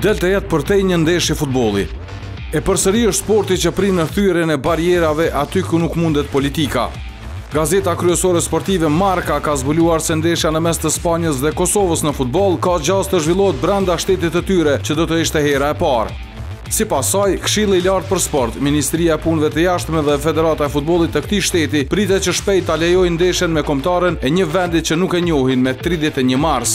Del të jetë përtej një ndeshje futbolli. E përsëri është sporti që prin në thyrjen e barierave aty ku nuk mundet politika. Gazeta kryesore sportive Marca ka zbuluar se ndeshja në mes të Spanjës dhe Kosovës në futboll ka gjast të zhvillohet brenda shtetit të tyre, që do të ishte hera e parë. Sipas saj, Këshilli i Lartë për Sport, Ministria e Punëve të Jashtme dhe Federata e Futbollit të këtij shteti pritet që shpejt ta lejojnë ndeshjen me kombëtaren e një vendi që nuk e njohin me 31 mars.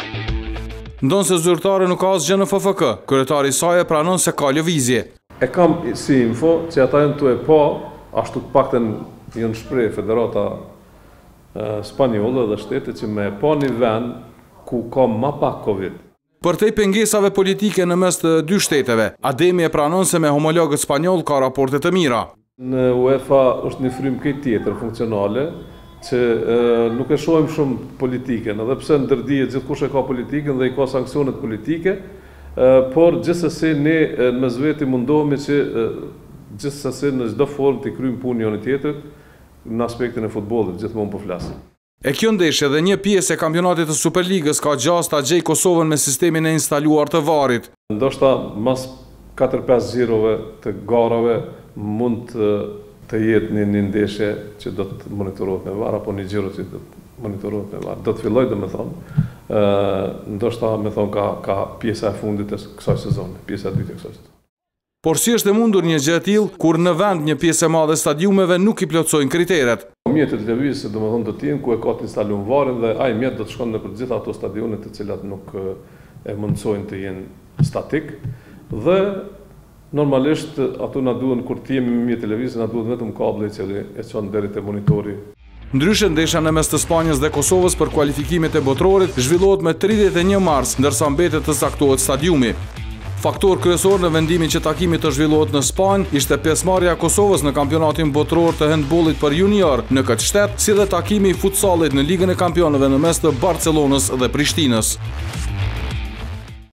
Ndonse zyrtare nuk ka asgjë në FFK, kryetari i saj e pranon se ka lëvizje. E kam si info që ata janë tu e pa, ashtu paktën janë shpreh Federata Spanjolle dhe shtetit që me pa një vend ku ka më pak Covid. Përtej pengesave politike në mes të dy shteteve, Ademi e pranon se me homologët spanjoll ka raporte të mira. Në UEFA është një frymë këtë tjetër funksionale, që nuk e shohim shumë politiken, edhe pse ndërdihet gjithkush e ka politiken dhe i ka sanksionet politike, por gjithsesi ne në mes veti mundohemi që gjithsesi në çdo formë të kryejmë punën njëri tjetrit në aspektin e futbollit, gjithmonë po flasim. E kjo ndeshje dhe një pjesë e kampionatit të Superligës ka gjast ta gjej Kosovën me sistemin e instaluar të VAR-it. Ndoshta mas 4-5 xhirove të garave mund të jetë një ndeshje që do të monitorohet me VAR, apo një xhiro që do të monitorohet me VAR. Do të filloj domethënë, ndoshta me thonë ka pjesa e fundit e kësaj sezoni, pjesa e dytë e kësaj sezoni. Por si është e mundur një gjë e tillë kur në vend një pjesë e madhe stadiumeve nuk i plotësojnë kriteret? Mjetet lëvizje domethënë do të jenë ku e ka të instaluar VAR-in dhe ai mjet do të shkon nëpër gjithë ato stadione të cilat nuk e mundsojnë të jenë statik dhe normalisht ato na duhen kur të jemi me mjet televizë na duhet vetëm kabli i cili e çon deri te monitori. Ndryshe ndeshja në mes të Spanjës dhe Kosovës për kualifikimet e botrorit zhvillohet me 31 mars, ndërsa mbetet të saktohet stadiumi. Faktor kryesor në vendimin që takimi të zhvillohet në Spanjë ishte pjesëmarrja e Kosovës në kampionatin botror të handbollit për junior në këtë shtet, si dhe takimi i futsallit në Ligën e Kampionëve në mes të Barcelonës dhe Prishtinës.